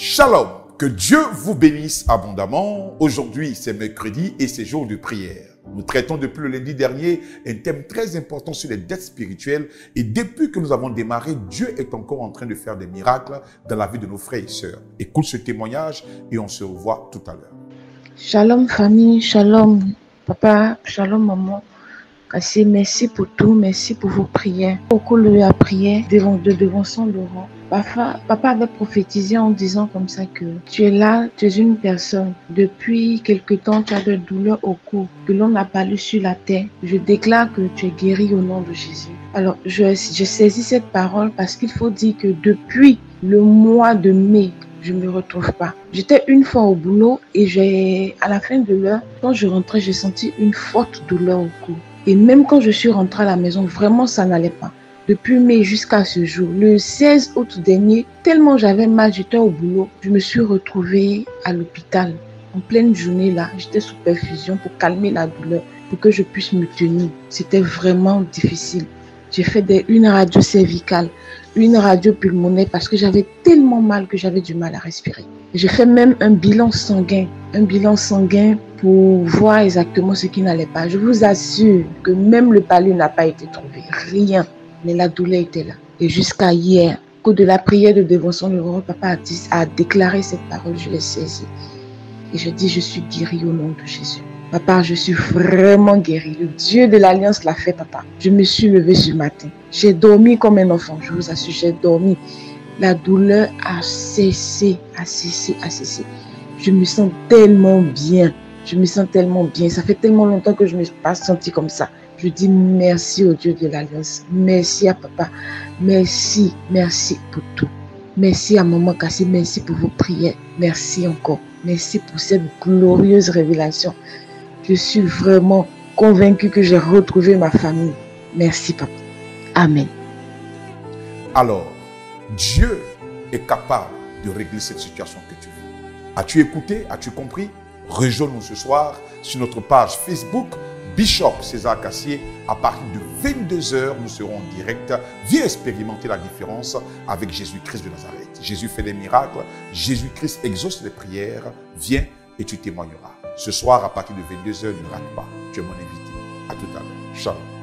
Shalom, que Dieu vous bénisse abondamment. Aujourd'hui, c'est mercredi et c'est jour de prière. Nous traitons depuis le lundi dernier un thème très important sur les dettes spirituelles et depuis que nous avons démarré, Dieu est encore en train de faire des miracles dans la vie de nos frères et sœurs. Écoute ce témoignage et on se revoit tout à l'heure. Shalom famille, shalom papa, shalom maman. Assez merci pour tout, merci pour vos prières. Au cours de la prière de Devanson Laurent, papa avait prophétisé en disant comme ça que tu es là, tu es une personne. Depuis quelque temps, tu as des douleurs au cou que l'on n'a pas lu sur la terre. Je déclare que tu es guéri au nom de Jésus. Alors, j'ai saisi cette parole parce qu'il faut dire que depuis le mois de mai, je ne me retrouve pas. J'étais une fois au boulot et à la fin de l'heure, quand je rentrais, j'ai senti une forte douleur au cou. Et même quand je suis rentrée à la maison, vraiment ça n'allait pas. Depuis mai jusqu'à ce jour, le 16 août dernier, tellement j'avais mal, j'étais au boulot, je me suis retrouvée à l'hôpital. En pleine journée là, j'étais sous perfusion pour calmer la douleur, pour que je puisse me tenir. C'était vraiment difficile. J'ai fait une radio cervicale, une radio pulmonaire parce que j'avais tellement mal que j'avais du mal à respirer. J'ai fait même un bilan sanguin pour voir exactement ce qui n'allait pas. Je vous assure que même le palud n'a pas été trouvé, rien, mais la douleur était là. Et jusqu'à hier, au cours de la prière de Devanson Laurent, papa a déclaré cette parole, je l'ai saisie. Et je dis, je suis guérie au nom de Jésus. Papa, je suis vraiment guérie. Le Dieu de l'Alliance l'a fait, papa. Je me suis levée ce matin. J'ai dormi comme un enfant, je vous assure, j'ai dormi. La douleur a cessé. Je me sens tellement bien. Ça fait tellement longtemps que je ne me suis pas sentie comme ça. Je dis merci au Dieu de l'Alliance. Merci à papa. Merci pour tout. Merci à maman Kassi. Merci pour vos prières. Merci encore. Merci pour cette glorieuse révélation. Je suis vraiment convaincue que j'ai retrouvé ma famille. Merci papa. Amen. Alors, Dieu est capable de régler cette situation que tu vis. As-tu écouté? As-tu compris? Rejoins-nous ce soir sur notre page Facebook Bishop César Cassier. À partir de 22h, nous serons en direct. Viens expérimenter la différence avec Jésus-Christ de Nazareth. Jésus fait des miracles. Jésus-Christ exauce les prières. Viens et tu témoigneras. Ce soir, à partir de 22h, ne rate pas. Tu es mon invité. À tout à l'heure. Shalom.